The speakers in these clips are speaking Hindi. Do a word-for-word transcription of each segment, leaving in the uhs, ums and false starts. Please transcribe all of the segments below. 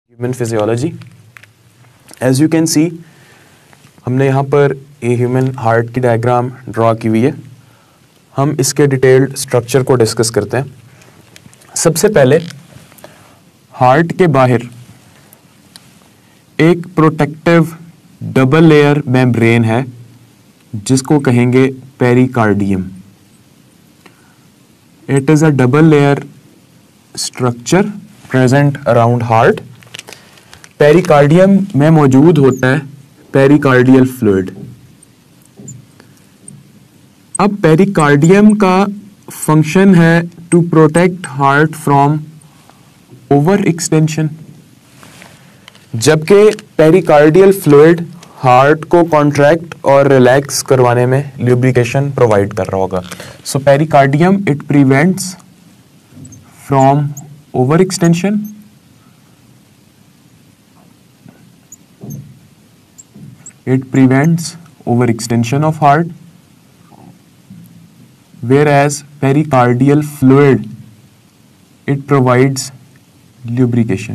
Human physiology. As you can see, हमने यहाँ पर ये ह्यूमन हार्ट की डायग्राम ड्रॉ की हुई है। हम इसके डिटेल्ड स्ट्रक्चर को डिस्कस करते हैं। सबसे पहले हार्ट के बाहर एक प्रोटेक्टिव डबल लेयर मेम्ब्रेन है जिसको कहेंगे pericardium. It is a double layer structure present around heart. Pericardium में मौजूद होता है पेरिकार्डियल फ्लूइड। अब पेरिकार्डियम का फंक्शन है to protect heart from over extension, जबकि पेरिकार्डियल फ्लूइड हार्ट को कॉन्ट्रैक्ट और रिलैक्स करवाने में ल्यूब्रिकेशन प्रोवाइड कर रहा होगा। So pericardium it prevents from over extension, it prevents overextension of heart, whereas pericardial fluid it provides lubrication.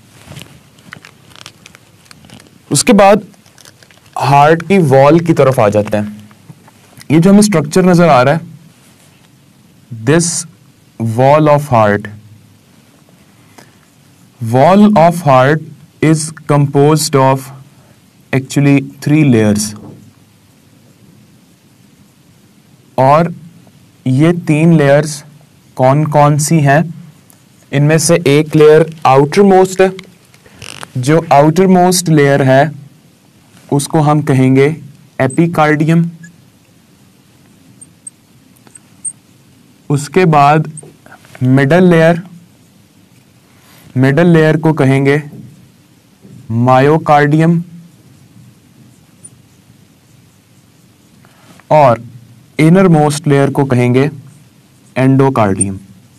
उसके बाद हार्ट की वॉल की तरफ आ जाते हैं। ये जो हमें स्ट्रक्चर नजर आ रहा है, this wall of heart, wall of heart is composed of actually three layers, और ये तीन लेयर्स कौन कौन सी हैं? इनमें से एक लेयर आउटर मोस्ट है। जो आउटर मोस्ट लेयर है उसको हम कहेंगे एपिकार्डियम। उसके बाद मिडल लेयर, मिडल लेयर को कहेंगे मायोकार्डियम, और इनर मोस्ट लेयर को कहेंगे endocardium.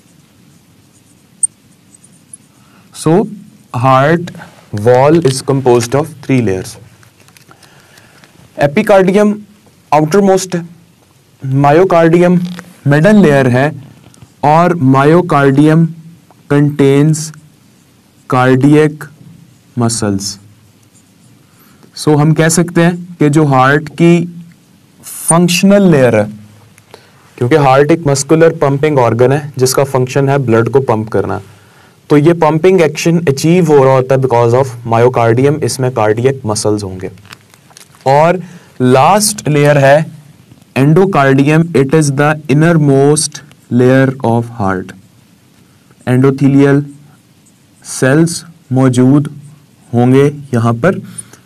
So heart wall is composed of three layers. Epicardium outer most, myocardium middle layer है, और myocardium contains cardiac muscles. So हम कह सकते हैं कि जो हार्ट की फंक्शनल लेयर है, क्योंकि हार्ट एक मस्कुलर पंपिंग ऑर्गन है जिसका फंक्शन है ब्लड को पंप करना, तो ये पंपिंग एक्शन अचीव हो रहा होता है बिकॉज ऑफ मायोकार्डियम। इसमें कार्डियक मसल्स होंगे। और लास्ट लेयर है endocardium. It is the inner most layer of heart. Endothelial cells मौजूद होंगे यहां पर।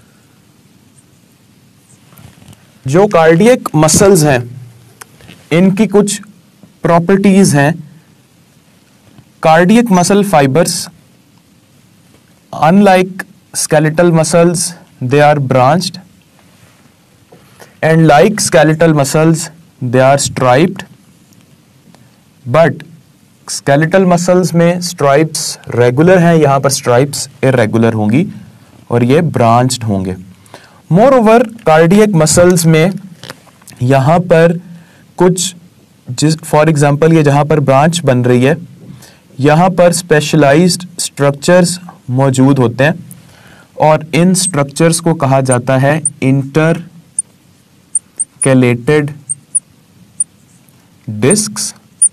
जो कार्डियक मसल्स हैं इनकी कुछ प्रॉपर्टीज हैं। Cardiac muscle fibres, unlike skeletal muscles, they are branched, and like skeletal muscles they are striped, but skeletal muscles में स्ट्राइप्स रेगुलर हैं, यहां पर स्ट्राइप्स इरेगुलर होंगी और ये ब्रांच्ड होंगे। मोर ओवर कार्डियक मसल्स में यहाँ पर कुछ, जिस फॉर एग्जांपल ये जहाँ पर ब्रांच बन रही है, यहाँ पर स्पेशलाइज्ड स्ट्रक्चर्स मौजूद होते हैं, और इन स्ट्रक्चर्स को कहा जाता है इंटरकैलेटेड डिस्क्स।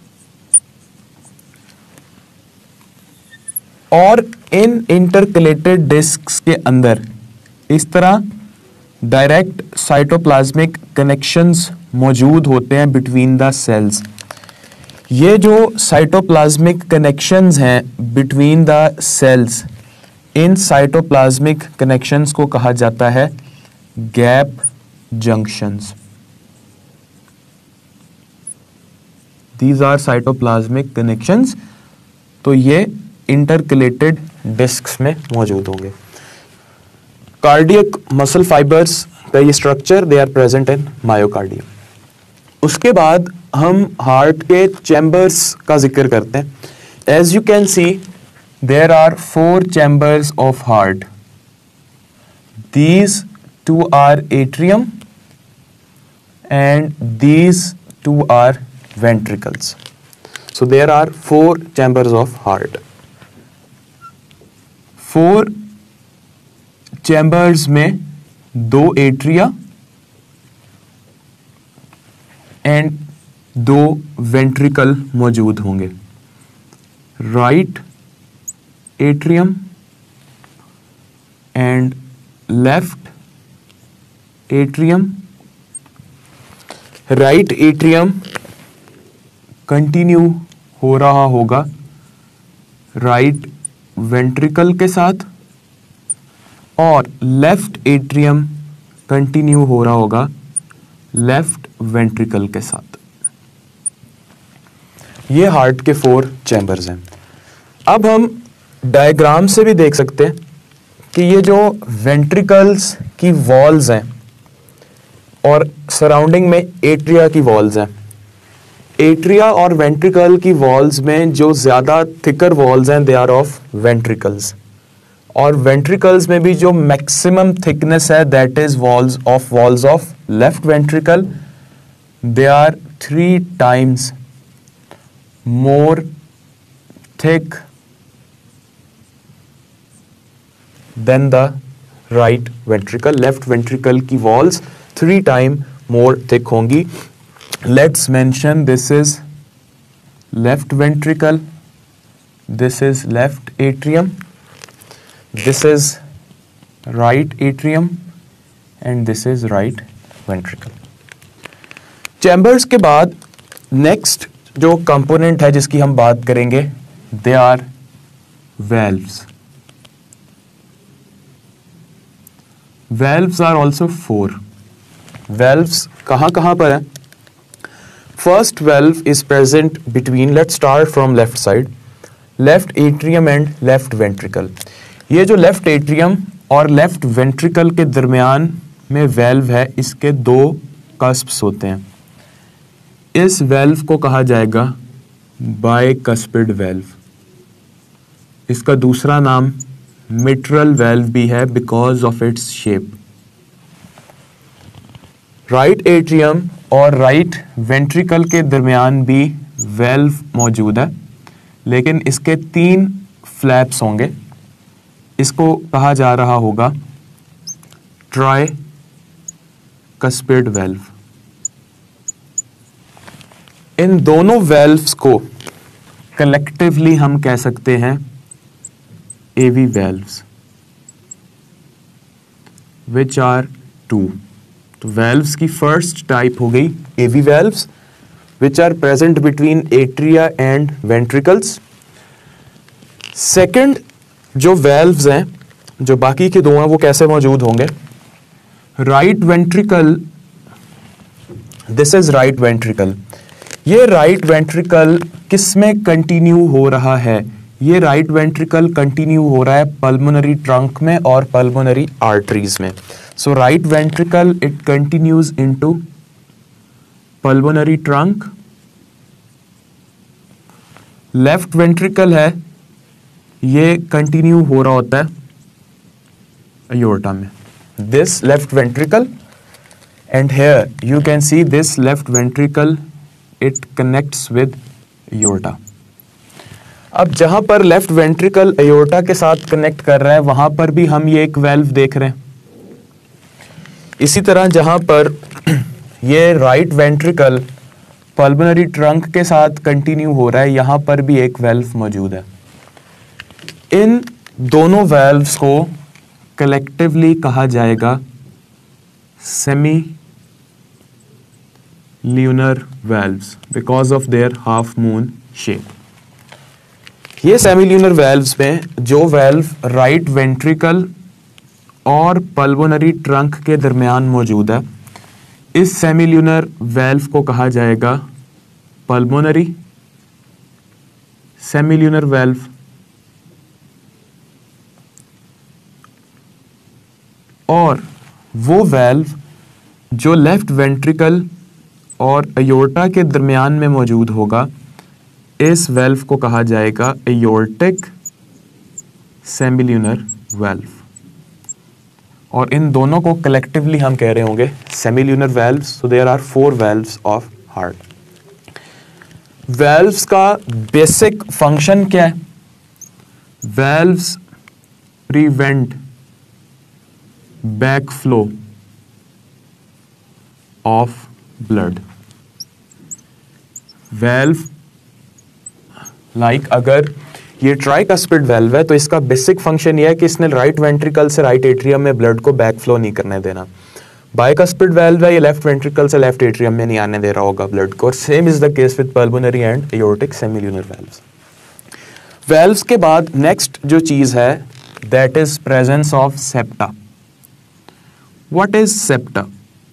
और इन इंटरकैलेटेड डिस्क्स के अंदर इस तरह डायरेक्ट साइटोप्लाज्मिक कनेक्शंस मौजूद होते हैं बिटवीन द सेल्स। ये जो साइटोप्लाज्मिक कनेक्शंस हैं बिटवीन द सेल्स, इन साइटोप्लाज्मिक कनेक्शंस को कहा जाता है gap junctions. These are cytoplasmic connections. तो ये इंटरकैलेटेड डिस्क्स में मौजूद होंगे। कार्डियक मसल फाइबर्स का ये structure they are present in myocardium. उसके बाद हम हार्ट के चैम्बर्स का जिक्र करते हैं। As you can see, there are four chambers of heart. These two are atrium and these two are ventricles. So there are four chambers of heart. Four chambers में दो एट्रिया एंड दो वेंट्रिकल मौजूद होंगे। Right atrium and left atrium. Right atrium continue हो रहा होगा राइट वेंट्रिकल के साथ और लेफ्ट एट्रियम कंटिन्यू हो रहा होगा लेफ्ट वेंट्रिकल के साथ। ये हार्ट के फोर चैम्बर्स हैं। अब हम डायग्राम से भी देख सकते हैं कि ये जो वेंट्रिकल्स की वॉल्स हैं और सराउंडिंग में एट्रिया की वॉल्स हैं, एट्रिया और वेंट्रिकल की वॉल्स में जो ज़्यादा थिकर वॉल्स हैं दे आर ऑफ वेंट्रिकल्स, और वेंट्रिकल्स में भी जो मैक्सिमम थिकनेस है that is walls of walls of left ventricle, they are three times more thick than the right ventricle. Left ventricle की walls three time more thick होंगी। Let's mention this is left ventricle, this is left atrium, this is right atrium and this is right ventricle। चैम्बर्स के बाद नेक्स्ट जो कंपोनेंट है जिसकी हम बात करेंगे they are valves. Valves are also four. Valves कहां कहां पर है? First valve is present between, let's start from left side, left atrium and left ventricle. ये जो लेफ्ट एट्रियम और लेफ्ट वेंट्रिकल के दरमियान में वेल्व है, इसके दो कस्प्स होते हैं। इस वेल्व को कहा जाएगा बाइकस्पिड वेल्व। इसका दूसरा नाम मिट्रल वेल्व भी है because of its shape. Right atrium और राइट वेंट्रिकल के दरमियान भी वेल्व मौजूद है, लेकिन इसके तीन फ्लैप्स होंगे। इसको कहा जा रहा होगा ट्राई कस्पिड वेल्व। इन दोनों वेल्व्स को कलेक्टिवली हम कह सकते हैं AV valves, which are two. तो वेल्व्स की फर्स्ट टाइप हो गई AV valves which are present between atria and ventricles. Second जो वेल्व्स हैं, जो बाकी के दो हैं, वो कैसे मौजूद होंगे? Right ventricle, this is right ventricle. ये राइट वेंट्रिकल किस में कंटिन्यू हो रहा है? ये राइट वेंट्रिकल कंटिन्यू हो रहा है पल्मोनरी ट्रंक में और पल्मोनरी आर्टरीज में। So right ventricle it continues into pulmonary trunk. Left ventricle है, ये कंटिन्यू हो रहा होता है aorta में। This left ventricle and here you can see this left ventricle it connects with aorta। अब जहां पर लेफ्ट वेंट्रिकल aorta के साथ कनेक्ट कर रहा है वहां पर भी हम ये एक वेल्व देख रहे हैं। इसी तरह जहां पर ये राइट वेंट्रिकल पल्मोनरी ट्रंक के साथ कंटिन्यू हो रहा है, यहां पर भी एक वेल्व मौजूद है। इन दोनों वेल्व्स को कलेक्टिवली कहा जाएगा semi lunar valves because of their half moon shape. ये सेमी ल्यूनर वेल्व्स में जो वेल्व राइट वेंट्रिकल और पल्मोनरी ट्रंक के दरमियान मौजूद है, इस सेमी ल्यूनर वेल्व को कहा जाएगा पल्मोनरी सेमी ल्यूनर वेल्व। और वो वेल्व जो लेफ्ट वेंट्रिकल और aorta के दरमियान में मौजूद होगा, इस वेल्व को कहा जाएगा aortic सेमिल्यूनर वेल्व। और इन दोनों को कलेक्टिवली हम कह रहे होंगे semilunar valves. So there are four valves of heart. Valves का बेसिक फंक्शन क्या है? Valves prevent backflow of blood. Valve like अगर ये ट्राइकस्पिड वेल्व है तो इसका बेसिक फंक्शन ये है कि इसने राइट वेंट्रिकल से राइट एट्रियम में ब्लड को बैकफ्लो नहीं करने देना. बाइकस्पिड वेल्व है, ये लेफ्ट वेंट्रिकल से लेफ्ट एट्रियम में नहीं आने दे रहा होगा ब्लड को. और same is the case with pulmonary and aortic semilunar valves. Valves के बाद नेक्स्ट जो चीज है that is presence of septa. What is septa?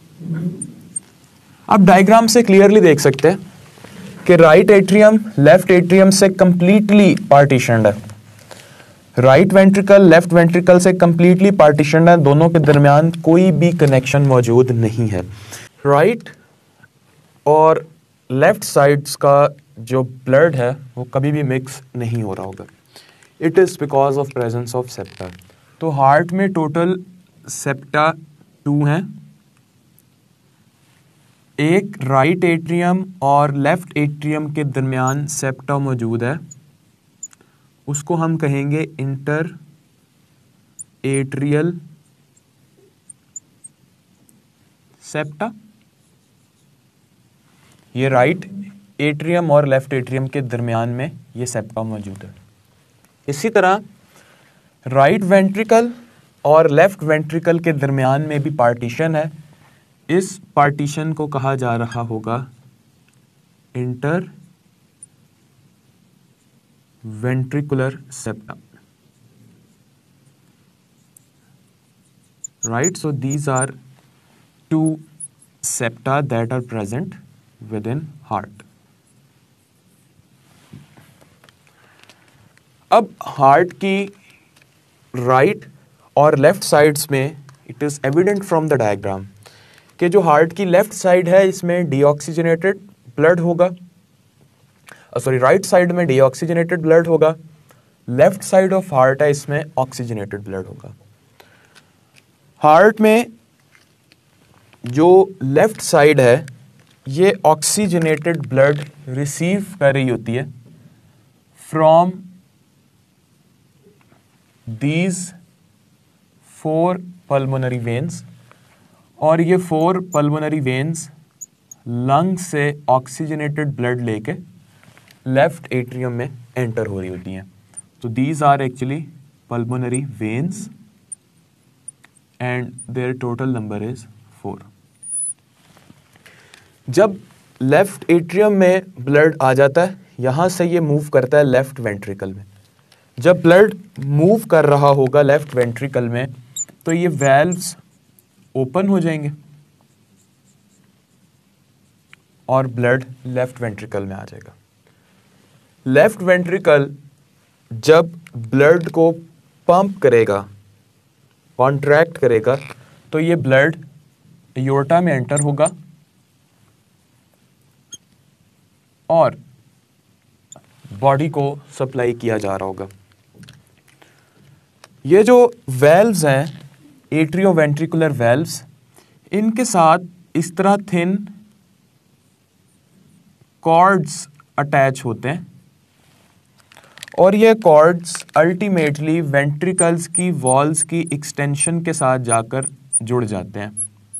आप डायग्राम से क्लियरली देख सकते हैं कि राइट एट्रियम लेफ्ट एट्रियम से कंप्लीटली पार्टीशनड है. राइट वेंट्रिकल लेफ्ट वेंट्रिकल से कंप्लीटली पार्टीशनड है. दोनों के दरमियान कोई भी कनेक्शन मौजूद नहीं है. राइट और लेफ्ट साइड्स का जो ब्लड है वो कभी भी मिक्स नहीं हो रहा होगा. It is because of presence of septa. तो हार्ट में टोटल सेप्टा टू हैं. एक राइट एट्रियम और लेफ्ट एट्रियम के दरमियान सेप्टा मौजूद है, उसको हम कहेंगे इंटर एट्रियल सेप्टा. ये राइट एट्रियम और लेफ्ट एट्रियम के दरमियान में ये सेप्टा मौजूद है. इसी तरह राइट वेंट्रिकल और लेफ्ट वेंट्रिकल के दरमियान में भी पार्टीशन है. इस पार्टीशन को कहा जा रहा होगा inter ventricular septa. Right, so these are two septa that are present with in heart. अब हार्ट की राइट और लेफ्ट साइड्स में it is evident from the diagram कि जो हार्ट की लेफ्ट साइड है इसमें डीऑक्सीजनेटेड ब्लड होगा. सॉरी राइट साइड में डीऑक्सीजनेटेड ब्लड होगा. लेफ्ट साइड ऑफ हार्ट है इसमें ऑक्सीजनेटेड ब्लड होगा. हार्ट में जो लेफ्ट साइड है ये ऑक्सीजनेटेड ब्लड रिसीव कर रही होती है from these four pulmonary veins. और ये फोर पल्मोनरी वेन्स लंग से ऑक्सीजनेटेड ब्लड लेके लेफ्ट एट्रियम में एंटर हो रही होती हैं. तो these are actually pulmonary veins and their total number is four. जब लेफ्ट एट्रियम में ब्लड आ जाता है यहां से ये मूव करता है लेफ्ट वेंट्रिकल में. जब ब्लड मूव कर रहा होगा लेफ्ट वेंट्रिकल में तो ये वेल्व्स ओपन हो जाएंगे और ब्लड लेफ्ट वेंट्रिकल में आ जाएगा. लेफ्ट वेंट्रिकल जब ब्लड को पंप करेगा, कॉन्ट्रैक्ट करेगा, तो ये ब्लड एओर्टा में एंटर होगा और बॉडी को सप्लाई किया जा रहा होगा. ये जो वेल्व्स हैं एट्रियोवेंट्रिकुलर वेल्व्स, इनके साथ इस तरह थिन कॉर्ड्स अटैच होते हैं और ये कॉर्ड्स अल्टीमेटली वेंट्रिकल्स की वॉल्स की एक्सटेंशन के साथ जाकर जुड़ जाते हैं.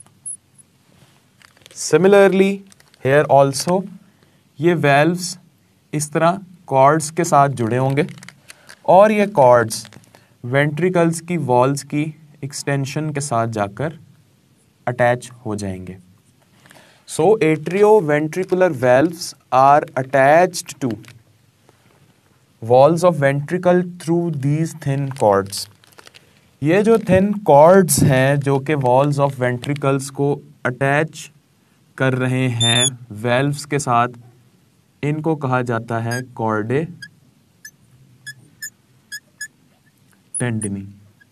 सिमिलरली हेयर ऑल्सो ये वेल्व्स इस तरह कॉर्ड्स के साथ जुड़े होंगे और ये कॉर्ड्स वेंट्रिकल्स की वॉल्स की एक्सटेंशन के साथ जाकर अटैच हो जाएंगे. So atrioventricular valves are attached to walls of ventricle through these thin chords. ये जो थिन कॉर्ड्स हैं जो कि वॉल्स ऑफ वेंट्रिकल्स को अटैच कर रहे हैं वेल्व्स के साथ, इनको कहा जाता है कॉर्डे टेंडिनी.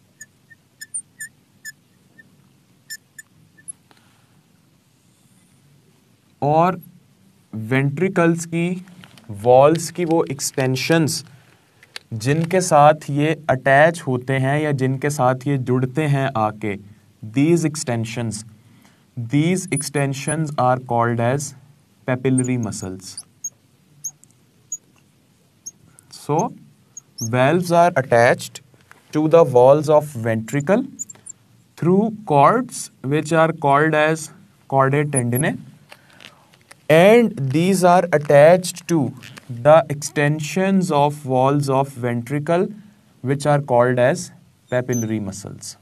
और वेंट्रिकल्स की वॉल्स की वो एक्सटेंशंस जिनके साथ ये अटैच होते हैं या जिनके साथ ये जुड़ते हैं आके, these extensions these extensions are called as papillary muscles. So valves are attached to the walls of ventricle through cords which are called as chordae tendineae, and these are attached to the extensions of walls of ventricle which are called as papillary muscles.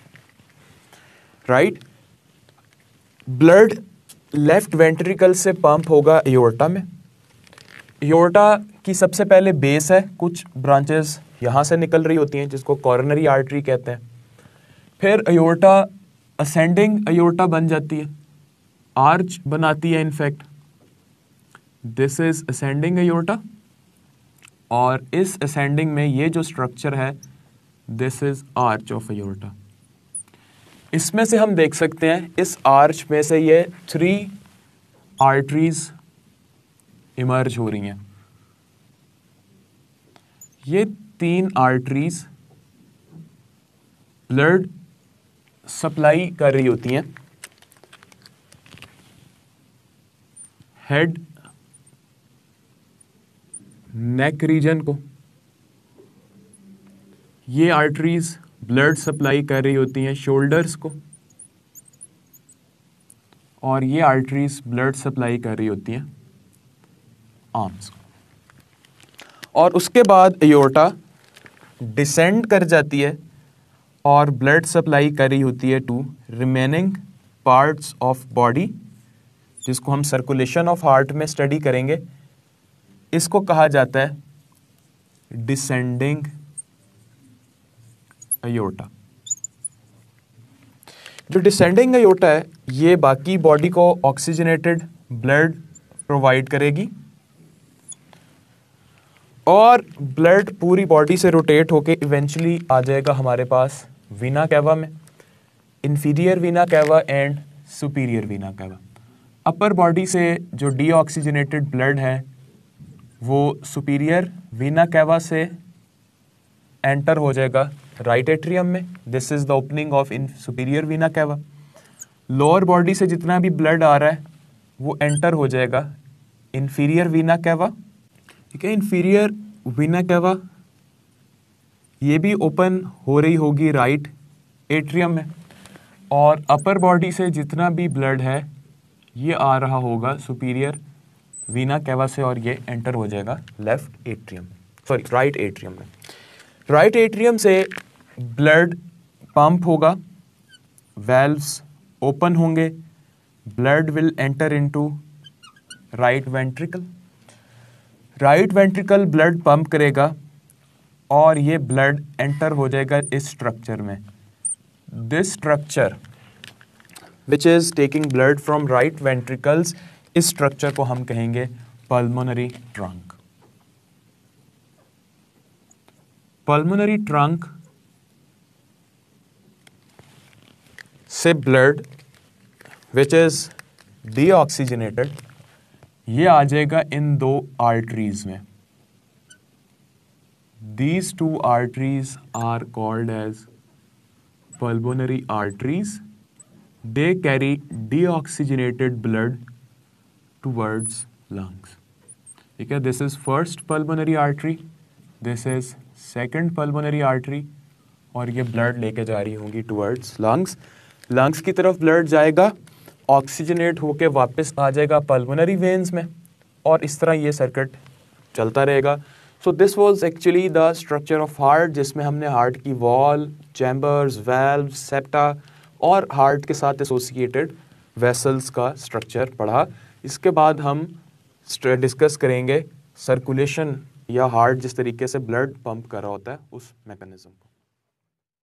Right? Blood left ventricle से पंप होगा एयोर्टा में। एयोर्टा की सबसे पहले बेस है, कुछ ब्रांचेस यहाँ से निकल रही होती हैं जिसको कॉरोनरी आर्टरी कहते हैं। फिर एयोर्टा असेंडिंग एयोर्टा बन जाती है, आर्च बनाती है in fact, this is ascending aorta, और इस असेंडिंग में ये जो स्ट्रक्चर है this is arch of aorta. इसमें से हम देख सकते हैं इस आर्च में से ये थ्री आर्टरीज इमर्ज हो रही हैं। ये तीन आर्टरीज ब्लड सप्लाई कर रही होती हैं हेड नेक रीजन को। ये आर्टरीज ब्लड सप्लाई कर रही होती हैं शोल्डर्स को, और ये आर्टरीज ब्लड सप्लाई कर रही होती हैं आर्म्स को। और उसके बाद एयोर्टा डिसेंड कर जाती है और ब्लड सप्लाई कर रही होती है to remaining parts of body, जिसको हम सर्कुलेशन ऑफ हार्ट में स्टडी करेंगे। इसको कहा जाता है डिसेंडिंग एयोर्टा। जो डिसेंडिंग एयोर्टा है ये बाकी बॉडी को ऑक्सीजनेटेड ब्लड प्रोवाइड करेगी, और ब्लड पूरी बॉडी से रोटेट होके इवेंचुअली आ जाएगा हमारे पास वीना कैवा में, inferior vena cava and superior vena cava. Upper body से जो डीऑक्सीजनेटेड ब्लड है वो सुपीरियर वीना कैवा से एंटर हो जाएगा राइट एट्रियम में, this is the opening of in superior vena cava. Lower body से जितना भी ब्लड आ रहा है वो एंटर हो जाएगा इंफीरियर वीना कैवा। ठीक है, इंफीरियर वीना कैवा ये भी ओपन हो रही होगी राइट एट्रियम में, और अपर बॉडी से जितना भी ब्लड है ये आ रहा होगा सुपीरियर वीना कैवा से, और ये एंटर हो जाएगा left atrium, sorry right atrium में। राइट एट्रियम से ब्लड पंप होगा, वेल्व्स ओपन होंगे, blood will enter into right ventricle. Right ventricle blood pump करेगा और ये ब्लड एंटर हो जाएगा इस स्ट्रक्चर में, this structure which is taking blood from right ventricles. इस स्ट्रक्चर को हम कहेंगे पल्मोनरी ट्रंक। पल्मोनरी ट्रंक से ब्लड विच इज डीऑक्सीजनेटेड ये आ जाएगा इन दो आर्टरीज में। These two arteries are called as pulmonary arteries. They carry deoxygenated blood towards lungs. ठीक है, this is first pulmonary artery, this is second pulmonary artery, और ये ब्लड लेके जा रही होंगी towards lungs. lungs की तरफ ब्लड जाएगा, ऑक्सीजनेट होके वापस आ जाएगा पल्मोनरी वेन्स में, और इस तरह ये सर्किट चलता रहेगा। So this was actually the structure of heart, जिसमें हमने हार्ट की वॉल, चैम्बर्स, वेल्व, सेप्टा और हार्ट के साथ एसोसिएटेड वेसल्स का स्ट्रक्चर पढ़ा। इसके बाद हम डिस्कस करेंगे सर्कुलेशन या हार्ट जिस तरीके से ब्लड पंप कर रहा होता है उस मैकेनिज्म को।